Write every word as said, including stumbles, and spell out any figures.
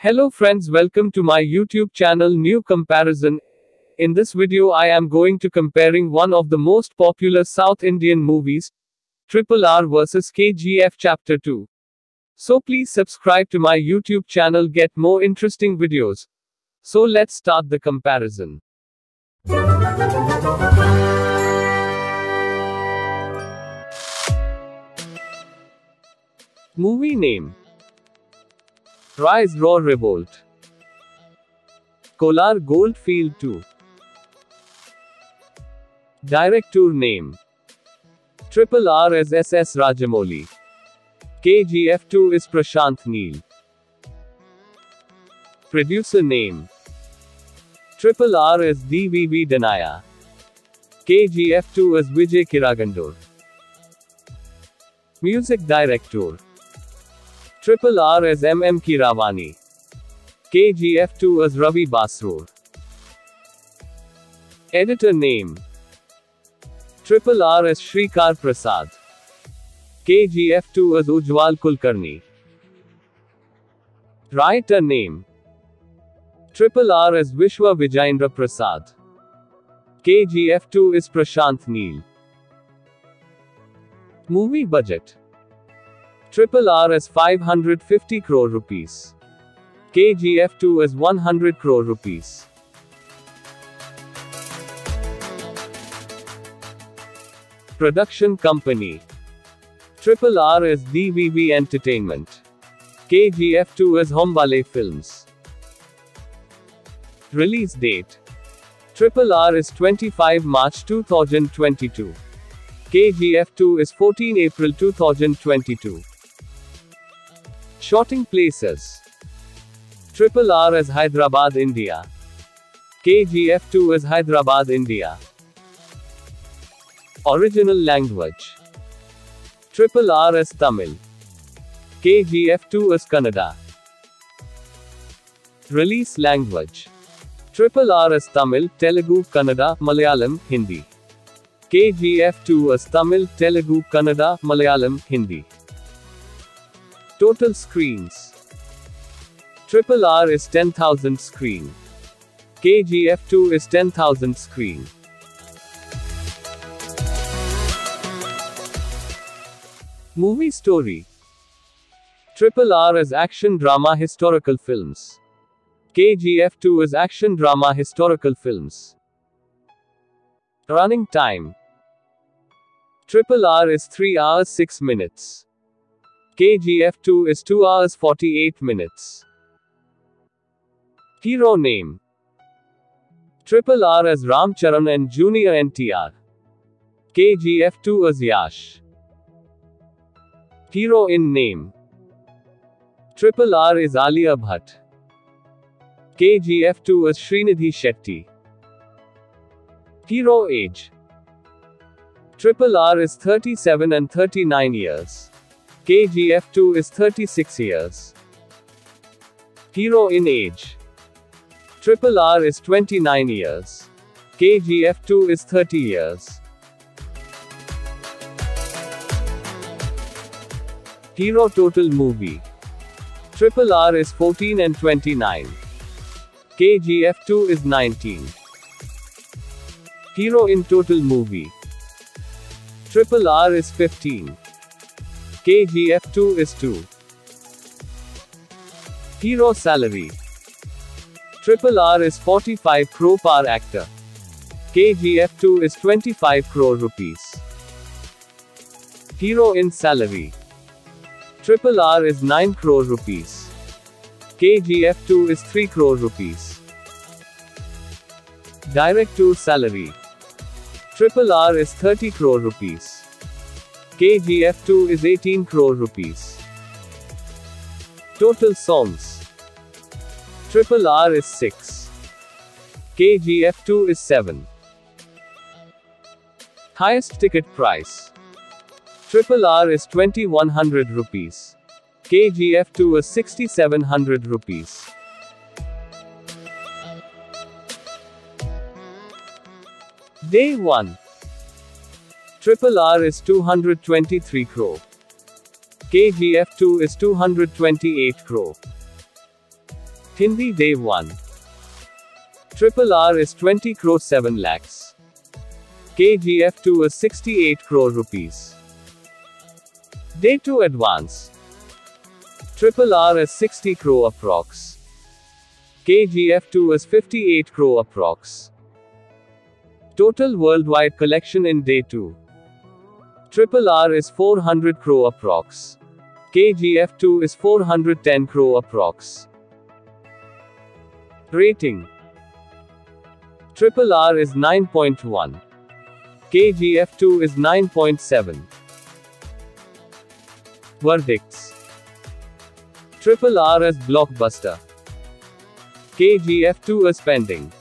Hello friends, welcome to my YouTube channel New Comparison. In this video I am going to comparing one of the most popular South Indian movies, Triple R versus K G F Chapter two. So please subscribe to my YouTube channel get more interesting videos. So let's start the comparison. Movie name: Rise Roar Revolt. Kolar Goldfield two. Director name: Triple R as S S Rajamouli. K G F two is Prashant Neel. Producer name: Triple R as D V V Danaya. K G F two as Vijay Kiragandur. Music Director: Triple R as M M Keeravani. K G F two as Ravi Basrur. Editor name: Triple R as Shrikar Prasad. K G F two as Ujjwal Kulkarni. Writer name: Triple R as Vishwa Vijayendra Prasad. K G F two is Prashant Neel. Movie budget: Triple R as five hundred fifty crore rupees. K G F two as one hundred crore rupees. Production company: Triple R as D V V Entertainment. K G F two as Hombale Films. Release date: Triple R is twenty-five March two thousand twenty-two. K G F two is fourteen April two thousand twenty-two. Shooting places: Triple R as Hyderabad, India. K G F two as Hyderabad, India. Original language: Triple R as Tamil. K G F two as Kannada. Release language: Triple R as Tamil, Telugu, Kannada, Malayalam, Hindi. K G F two as Tamil, Telugu, Kannada, Malayalam, Hindi. Total screens: Triple R is ten thousand screen. K G F two is ten thousand screen. Movie story: Triple R is action drama historical films. K G F two is action drama historical films. Running time: Triple R is three hours six minutes. K G F two is two hours forty-eight minutes. Hero name: Triple R as Ram Charan and Junior N T R. K G F two as Yash. Heroine name: Triple R is Alia Bhatt. K G F two as Srinidhi Shetty. Hero age: Triple R is thirty-seven and thirty-nine years. K G F two is thirty-six years. Heroine age: Triple R is twenty-nine years. K G F two is thirty years. Hero total movie: Triple R is fourteen and twenty-nine. K G F two is nineteen. Hero in total movie: Triple R is fifteen. K G F two is two. Hero salary: Triple R is forty-five crore per actor. K G F two is twenty-five crore rupees. Heroine salary: Triple R is nine crore rupees. K G F two is three crore rupees. Director salary: Triple R is thirty crore rupees. K G F two is eighteen crore rupees. Total songs: Triple R is six. K G F two is seven. Highest ticket price: Triple R is twenty-one hundred rupees. K G F two is sixty-seven hundred rupees. Day one: Triple R is two hundred twenty-three crore. K G F two is two hundred twenty-eight crore. Hindi Day one. Triple R is twenty crore seven lakhs. K G F two is sixty-eight crore rupees. Day two Advance. Triple R is sixty crore approx. K G F two is fifty-eight crore approx. Total worldwide collection in Day two. Triple R is four hundred crore approx. K G F two is four hundred ten crore approx. Rating. Triple R is nine point one. K G F two is nine point seven. Verdicts. Triple R as blockbuster. K G F two is pending.